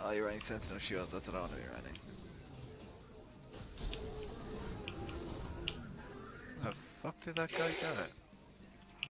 Oh, you're running Sentinel Shield, that's what I want to be running. How the fuck did that guy get it?